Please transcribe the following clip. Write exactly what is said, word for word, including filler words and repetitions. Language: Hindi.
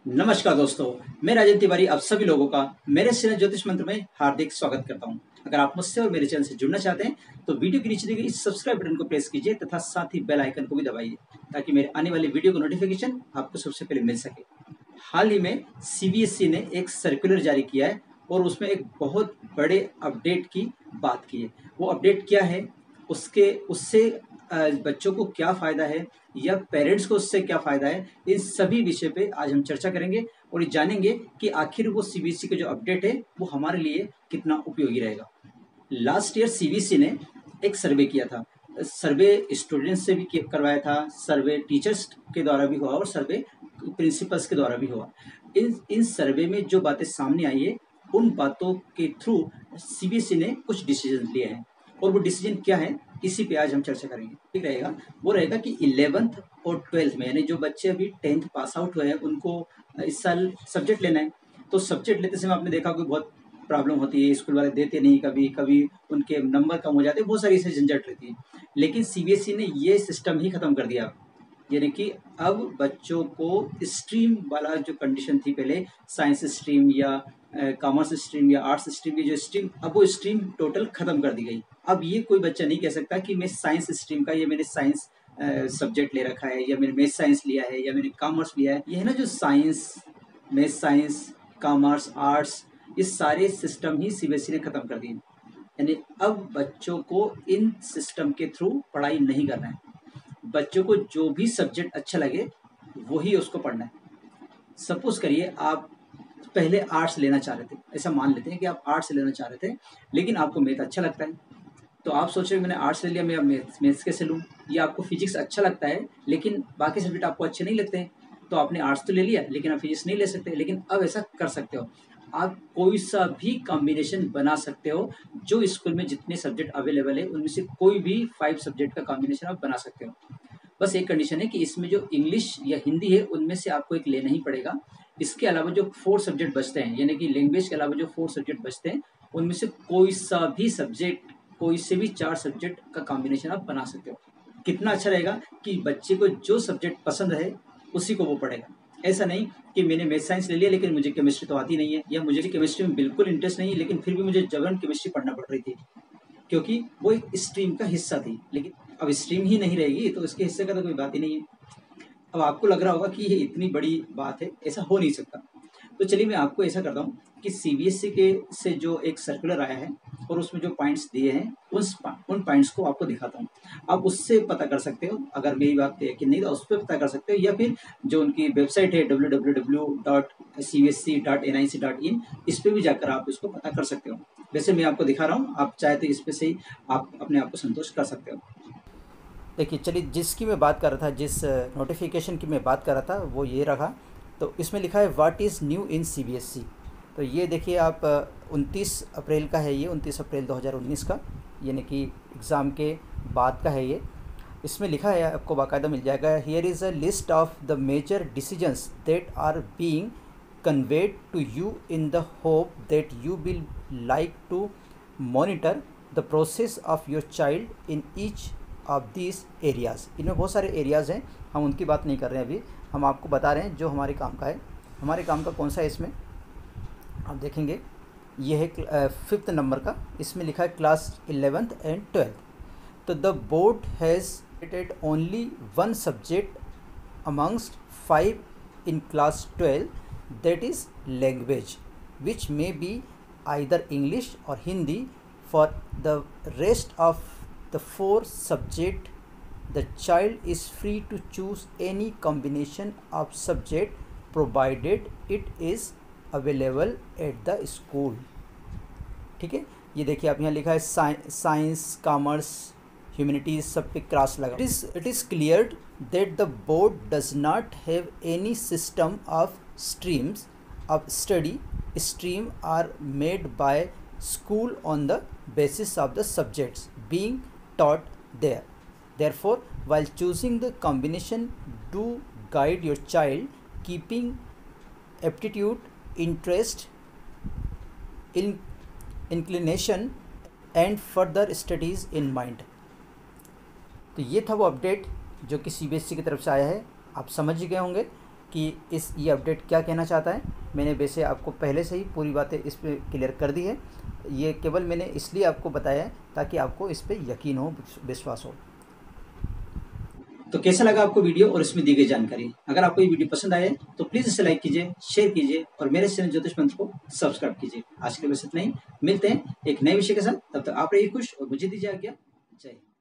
नमस्कार दोस्तों, मैं राजन तिवारी आप सभी लोगों का मेरे चैनल ज्योतिष मंत्र में हार्दिक स्वागत करता हूं। अगर आप मुझसे और मेरे चैनल से जुड़ना चाहते हैं तो वीडियो के नीचे दी गई सब्सक्राइब बटन को प्रेस कीजिए तथा साथ ही बेल आइकन को भी दबाइए ताकि मेरे आने वाले वीडियो का नोटिफिकेशन आपको सबसे पहले मिल सके। हाल ही में सीबीएसई ने एक सर्कुलर जारी किया है और उसमें एक बहुत बड़े अपडेट की बात की है। वो अपडेट क्या है, उसके उससे बच्चों को क्या फ़ायदा है या पेरेंट्स को उससे क्या फ़ायदा है, इन सभी विषय पे आज हम चर्चा करेंगे और ये जानेंगे कि आखिर वो सीबीएसई का जो अपडेट है वो हमारे लिए कितना उपयोगी रहेगा। लास्ट ईयर सीबीएसई ने एक सर्वे किया था। सर्वे स्टूडेंट्स से भी करवाया था, सर्वे टीचर्स के द्वारा भी हुआ और सर्वे प्रिंसिपल्स के द्वारा भी हुआ। इन इन सर्वे में जो बातें सामने आई है उन बातों के थ्रू सीबीएसई ने कुछ डिसीजन लिए हैं और वो डिसीजन क्या है इसी पे आज हम चर्चा करेंगे। ठीक रहेगा, वो रहेगा कि इलेवेंथ और ट्वेल्थ में यानी जो बच्चे अभी टेंथ पास आउट हुए हैं उनको इस साल सब्जेक्ट लेना है। तो सब्जेक्ट लेते समय आपने देखा कि बहुत प्रॉब्लम होती है, स्कूल वाले देते नहीं, कभी कभी उनके नंबर कम हो जाते हैं, बहुत सारी ऐसी झंझट रहती है। लेकिन सीबीएसई ने ये सिस्टम ही खत्म कर दिया, यानी कि अब बच्चों को स्ट्रीम वाला जो कंडीशन थी पहले, साइंस स्ट्रीम या कॉमर्स स्ट्रीम या आर्ट्स स्ट्रीम की जो स्ट्रीम, अब वो स्ट्रीम टोटल खत्म कर दी गई। अब ये कोई बच्चा नहीं कह सकता कि मैं साइंस स्ट्रीम का या मैंने साइंस सब्जेक्ट ले रखा है या मैंने मैथ साइंस लिया है या मैंने कॉमर्स लिया है। ये है ना जो science, math science, commerce, arts, ये सारे सिस्टम ही सीबीएसई ने खत्म कर दिए। यानी अब बच्चों को इन सिस्टम के थ्रू पढ़ाई नहीं करना है। बच्चों को जो भी सब्जेक्ट अच्छा लगे वही उसको पढ़ना है। सपोज करिए आप पहले आर्ट्स लेना चाह रहे थे, ऐसा मान लेते हैं कि आप आर्ट्स लेना चाह रहे थे लेकिन आपको मैथ अच्छा लगता है, तो आप सोच रहे हो मैंने आर्ट्स ले लिया, मैं अब मैथ्स मैथ्स कैसे लूँ। या आपको फिजिक्स अच्छा लगता है लेकिन बाकी सब्जेक्ट आपको अच्छे नहीं लगते हैं, तो आपने आर्ट्स तो ले लिया लेकिन आप फिजिक्स नहीं ले सकते। लेकिन अब ऐसा कर सकते हो, आप कोई सा भी कॉम्बिनेशन बना सकते हो। जो स्कूल में जितने सब्जेक्ट अवेलेबल है उनमें से कोई भी फाइव सब्जेक्ट का कॉम्बिनेशन आप बना सकते हो। बस एक कंडीशन है कि इसमें जो इंग्लिश या हिंदी है उनमें से आपको एक लेना ही पड़ेगा। इसके अलावा जो फोर सब्जेक्ट बचते हैं, यानी कि लैंग्वेज के अलावा जो फोर सब्जेक्ट बचते हैं उनमें से कोई सा भी सब्जेक्ट, कोई से भी चार सब्जेक्ट का कॉम्बिनेशन आप बना सकते हो। कितना अच्छा रहेगा कि बच्चे को जो सब्जेक्ट पसंद है उसी को वो पढ़ेगा। ऐसा नहीं कि मैंने मैथ साइंस ले लिया लेकिन मुझे केमिस्ट्री तो आती नहीं है, या मुझे केमिस्ट्री में बिल्कुल इंटरेस्ट नहीं है लेकिन फिर भी मुझे जबरन केमिस्ट्री पढ़ना पड़ रही थी क्योंकि वो एक स्ट्रीम का हिस्सा थी। लेकिन अब स्ट्रीम ही नहीं रहेगी तो इसके हिस्से का तो कोई बात ही नहीं है। अब आपको लग रहा होगा कि ये इतनी बड़ी बात है, ऐसा हो नहीं सकता। तो चलिए मैं आपको ऐसा करता हूँ कि सीबीएसई के से जो एक सर्कुलर आया है और उसमें जो पॉइंट्स दिए हैं उस उन पॉइंट्स को आपको दिखाता हूँ। आप उससे पता कर सकते हो, अगर मेरी बात है कि नहीं तो उस पर पता कर सकते हो, या फिर जो उनकी वेबसाइट है W W W dot C B S E dot N I C dot in, इस पर भी जाकर आप इसको पता कर सकते हो। वैसे मैं आपको दिखा रहा हूँ, आप चाहे तो इस पर से ही आप अपने आप को संतुष्ट कर सकते हो। देखिए, चलिए जिसकी मैं बात कर रहा था, जिस नोटिफिकेशन की मैं बात कर रहा था वो ये रहा। तो इसमें लिखा है what is new in CBSE. तो ये देखिए आप, उनतीस अप्रैल का है ये, उनतीस अप्रैल दो हज़ार उन्नीस का, यानी कि एग्ज़ाम के बाद का है ये। इसमें लिखा है, आपको बाकायदा मिल जाएगा, here is a list of the major decisions that are being conveyed to you in the hope that you will like to monitor the process of your child in each of this areas. इनमें बहुत सारे एरियाज़ हैं, हम उनकी बात नहीं कर रहे हैं अभी, हम आपको बता रहे हैं जो हमारे काम का है। हमारे काम का कौन सा है, इसमें आप देखेंगे ये है फिफ्थ नंबर का, इसमें लिखा है क्लास इलेवेंथ एंड ट्वेल्थ। तो the board has rated only one subject amongst five in class twelve, that is language, which may be either English or Hindi. For the rest of the four subject, the child is free to choose any combination of subject provided it is available at the school। ठीक है, ये देखिए आप यहाँ लिखा है साइंस, कॉमर्स, ह्यूमैनिटीज, सब पे क्रॉस लगा। It is it is clear that the board does not have any system of streams of study. Stream are made by school on the basis of the subjects being taught there. Therefore, while choosing the combination, do guide your child keeping aptitude, interest, in inclination and further studies in mind। तो ये था वो अपडेट जो कि सीबीएसई की तरफ से आया है। आप समझ ही गए होंगे कि इस ये अपडेट क्या कहना चाहता है। मैंने वैसे आपको पहले से ही पूरी बातें इस पर क्लियर कर दी है। ये केवल मैंने इसलिए आपको बताया है ताकि आपको इस पर यकीन हो, विश्वास हो। तो कैसा लगा आपको वीडियो और इसमें दी गई जानकारी? अगर आपको ये वीडियो पसंद आए तो प्लीज इसे लाइक कीजिए, शेयर कीजिए और मेरे चैनल ज्योतिष मंत्र को सब्सक्राइब कीजिए। आज के लिए बस इतना ही। मिलते हैं एक नए विषय के साथ, तब तक आप रहिए खुश और मुझे दीजिए आज्ञा। जय हिंद।